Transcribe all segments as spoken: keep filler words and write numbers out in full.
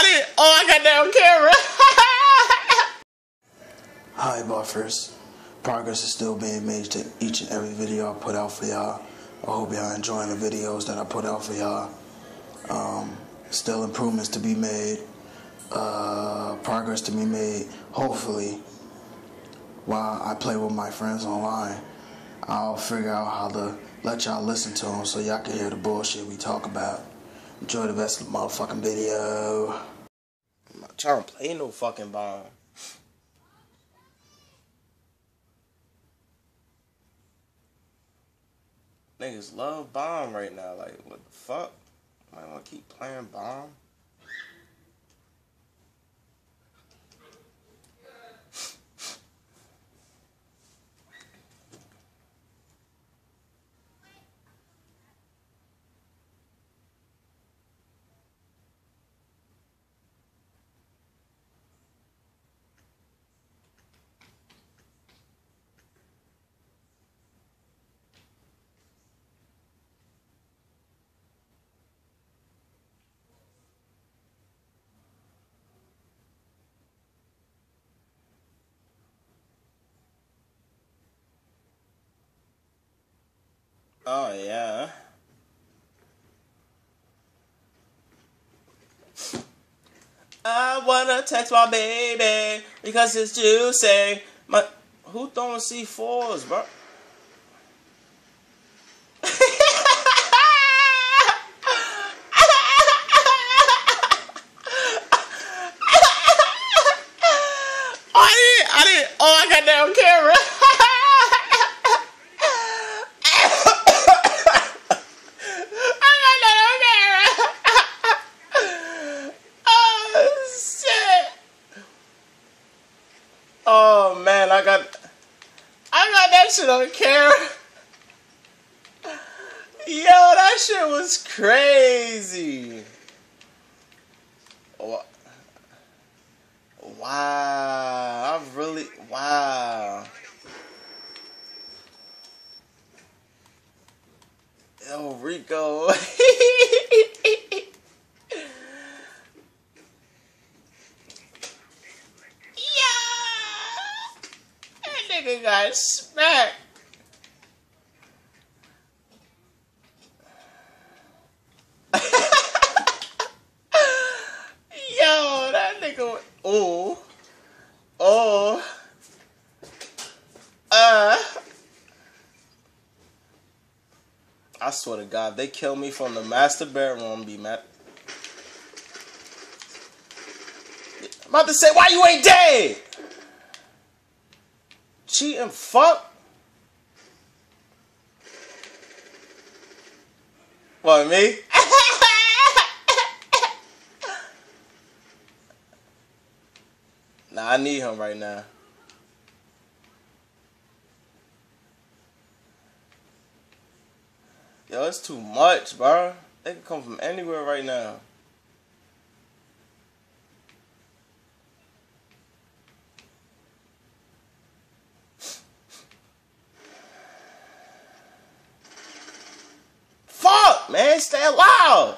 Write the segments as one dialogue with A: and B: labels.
A: didn't. Oh, I got that on camera.
B: Hi, buffers. Progress is still being made to each and every video I put out for y'all. I hope y'all enjoying the videos that I put out for y'all. Um, still improvements to be made. Uh, progress to be made. Hopefully, while I play with my friends online, I'll figure out how to let y'all listen to them so y'all can hear the bullshit we talk about. Enjoy the rest of the motherfucking video.
A: I'm not trying to play no fucking bomb. Niggas love bomb right now. Like, what the fuck? I want to keep playing bomb. Oh, yeah. I wanna text my baby because it's juicy. My, who throwing C fours, bro? Oh, I didn't, I didn't. Oh, I got that on camera. Oh man, I got I got that shit on camera. Yo, that shit was crazy. Wow, I really wow. Yo, Rico. Nigga got smacked. Yo, that nigga went, oh, oh, uh. I swear to God, if they kill me from the master bedroom, I'm be mad. I'm about to say, why you ain't dead? Cheating fuck? What, me? Nah, I need him right now. Yo, it's too much, bro. They can come from anywhere right now. Fuck, man, stay alive.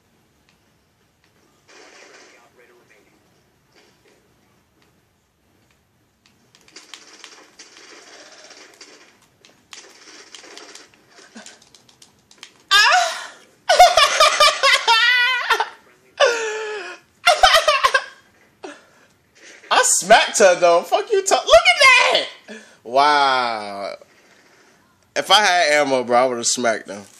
A: I smacked her though. Fuck you, talk. Look at that. Wow. If I had ammo, bro, I would have smacked them.